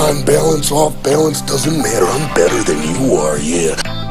on balance, off balance, doesn't matter. I'm better than you are, yeah.